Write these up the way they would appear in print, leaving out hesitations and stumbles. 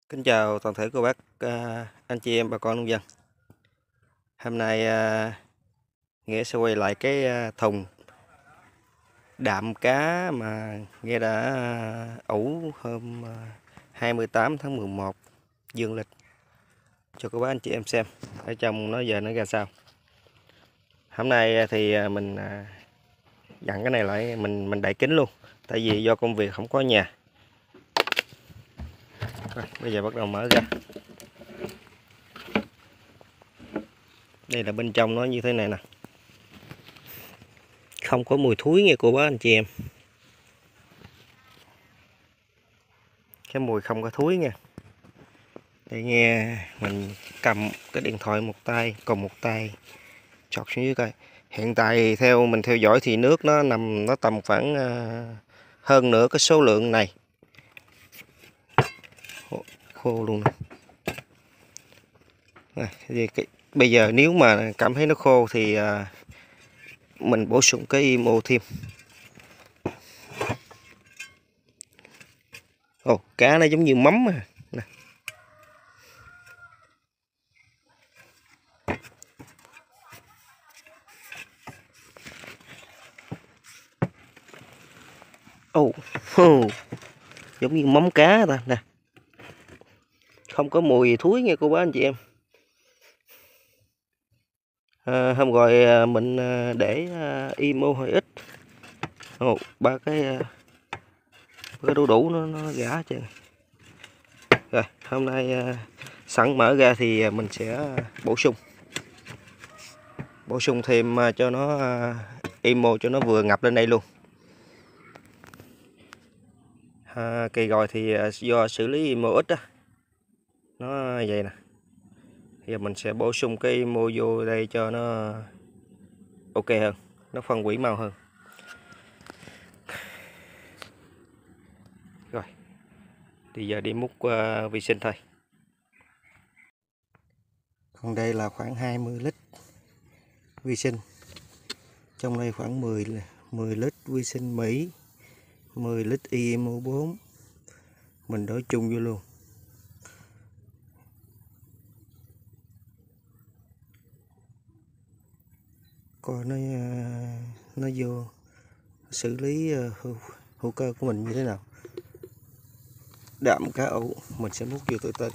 Kính chào toàn thể cô bác, anh chị em bà con nông dân. Hôm nay Nghĩa sẽ quay lại cái thùng đạm cá mà Nghĩa đã ủ hôm 28 tháng 11 dương lịch cho cô bác anh chị em xem ở trong nó giờ nó ra sao. Hôm nay thì mình dặn cái này lại, mình đậy kín luôn, tại vì do công việc không có nhà. Rồi, bây giờ bắt đầu mở ra. Đây là bên trong nó như thế này nè, không có mùi thúi nha cô bác anh chị em, cái mùi không có thúi nha. Để nghe mình cầm cái điện thoại một tay, còn một tay chọt xuống dưới coi. Hiện tại theo mình theo dõi thì nước nó tầm khoảng hơn nửa cái số lượng này. Khô luôn nè. Bây giờ nếu mà cảm thấy nó khô thì mình bổ sung cái IMO thêm. Ồ, cá nó giống như mắm mà. Nè. Ồ, giống như mắm cá ta nè. Không có mùi thúi nha cô bác anh chị em. Hôm rồi mình để IMO hơi ít. Ồ, ba cái đu đủ nó gã chứ. Rồi hôm nay sẵn mở ra thì mình sẽ bổ sung thêm cho nó IMO cho nó vừa ngập lên đây luôn. Kỳ rồi thì do xử lý IMO ít á, nó vậy nè. Giờ mình sẽ bổ sung cái IMO vô đây cho nó ok hơn, nó phân hủy mau hơn. Rồi thì giờ đi múc vi sinh thôi. Còn đây là khoảng 20 lít vi sinh, trong đây khoảng 10 lít vi sinh Mỹ, 10 lít IMO 4 mình đổ chung vô luôn. Coi nó vô xử lý hữu cơ của mình như thế nào. Đạm cá ủ mình sẽ múc vô từ từ.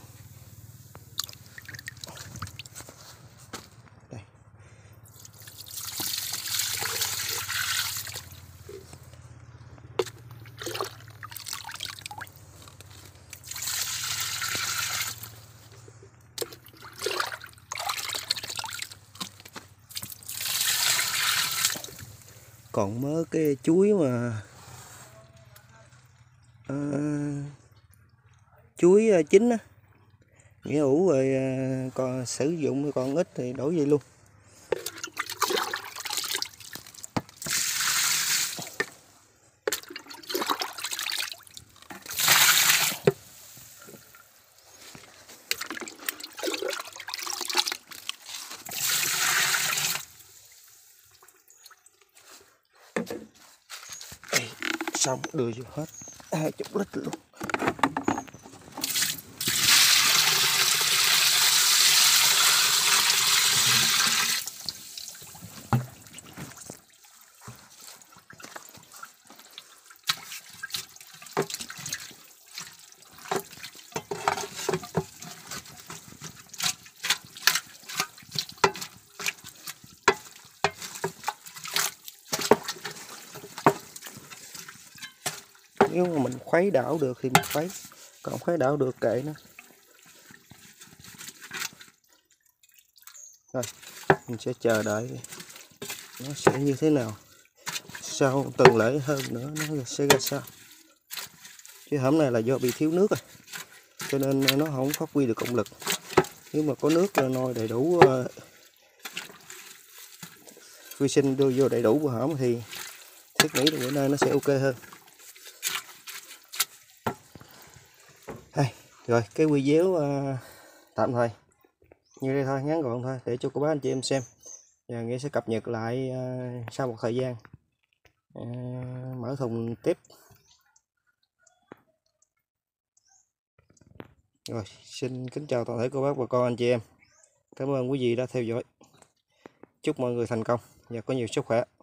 Đây. Còn mớ cái chuối mà chuối chín á, nghĩa ủ rồi còn sử dụng còn ít thì đổ vậy luôn. Đây, xong đưa vô hết 20 lít luôn. Nếu mà mình khuấy đảo được thì mình khuấy, còn khuấy đảo được kệ nó. Rồi mình sẽ chờ đợi nó sẽ như thế nào, sau tuần lễ hơn nữa nó sẽ ra sao. Chứ hôm nay là do bị thiếu nước rồi, cho nên nó không phát huy được công lực. Nếu mà có nước nôi đầy đủ vi sinh đưa vô đầy đủ của hổm thì thiết nghĩ là bữa nay nó sẽ ok hơn. Rồi cái video tạm thời như đây thôi, ngắn gọn thôi để cho cô bác anh chị em xem. Và Nghĩa sẽ cập nhật lại sau một thời gian mở thùng tiếp. Rồi, xin kính chào toàn thể cô bác bà con anh chị em. Cảm ơn quý vị đã theo dõi. Chúc mọi người thành công và có nhiều sức khỏe.